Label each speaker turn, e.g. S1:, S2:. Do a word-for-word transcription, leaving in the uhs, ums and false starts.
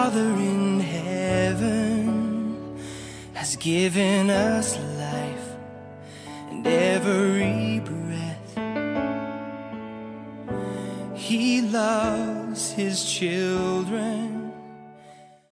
S1: Father in heaven has given us life and every breath. He loves his children